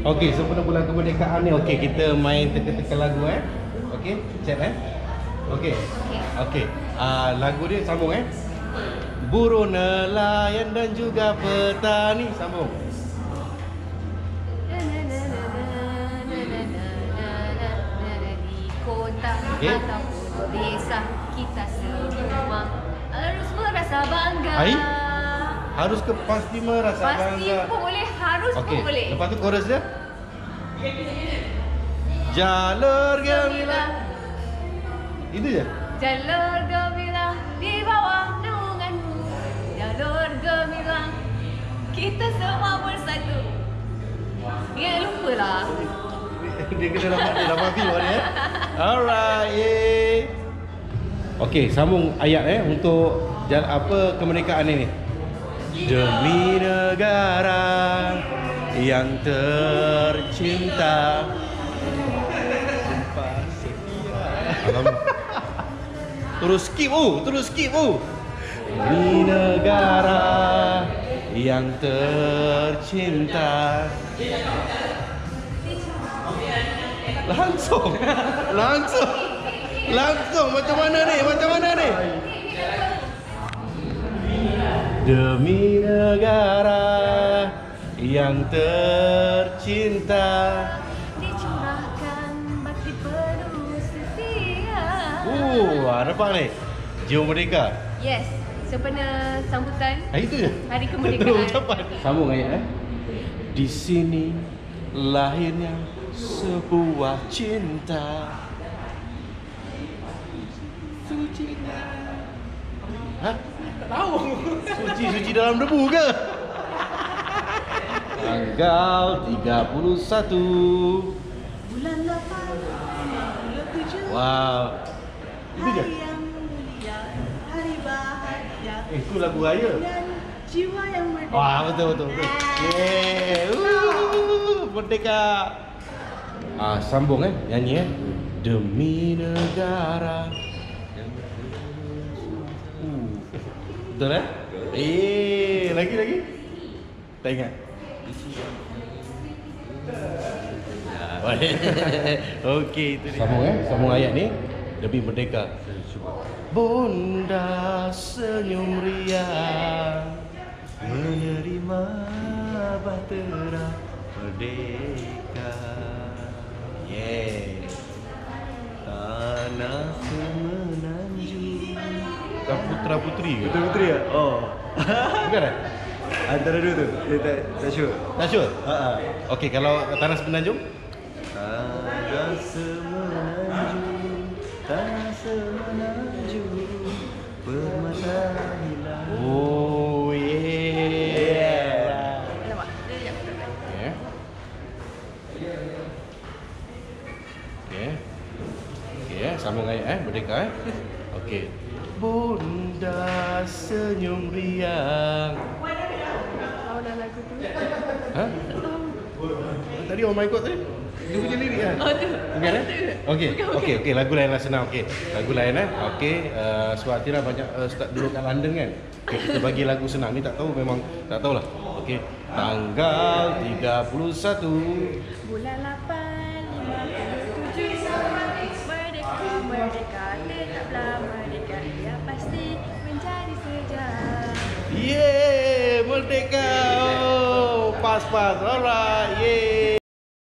Okey, sempena bulan kemerdekaan ni, okey, kita main teka-teka lagu Okey, chat Okey. Okey. Lagu dia sambung Buruh nelayan dan juga petani, sambung. Di kota ataupun desa, kita semua harus merasa bangga. Harus pasti merasa bangga. Pasti pun boleh, harus pun boleh. Lepas tu chorus dia. Jalur gemilang. Itu je. Jalur gemilang di bawah naunganmu. Jalur gemilang, kita semua bersatu. Ya, lupalah. Dia kena dapat view dia. Alright. Okey, sambung ayat untuk kemerdekaan ini. Demi negara yang tercinta, sumpah setia. Terus skip. Demi negara yang tercinta. Langsung macam mana ni? Demi negara yang tercinta, dicurahkan bakti penuh setia. Nampak ni? Jiwa Merdeka. Yes, sempena sambutan Itu je. Hari Kemerdekaan. Sambung ayat Di sini lahirnya sebuah cinta. Suci. Tak tahu. Suci dalam debu ke? Tanggal 31 Bulan 8, bulan 7. Wow. Itu je. Hari yang mulia, hari bahagia. Itu lagu raya. Dan jiwa yang merdeka. Wah, betul. Yeay. Merdeka. Sambung nyanyi Demi negara. Betul lagi. Tak ingat. Okey, itu dia. Sambung ayat ni. Demi merdeka. Bonda senyum riang menerima bahtera merdeka. Tanah semenanjung. Bukan putra putri ke? Putra putri ya? Oh. Bukan Antara dua tu. Tak sure. Tak sure? Okey, kalau tanah semenanjung? Tanah semenanjung permata hilang. Oh, yeah. Alamak, dia Okey, sambung ayat merdeka Okey. Bonda senyum riang. tahu dah lagu tu. Tadi oh my god tadi. Dia punya lirik kan? Oh tu. Ingat Okey, lagu lain lah senang. Okey. Lagu lain Okey, sebab Tira banyak start dulu kat London kan. Okay, kita bagi lagu senang ni, tak tahu, memang tak tahulah. Okey. Tanggal 31 Bulan 8, 57. Merdeka, tetaplah merdeka. Ia pasti menjadi sejarah. Yeay, merdeka. Pas. Alright. Yeay.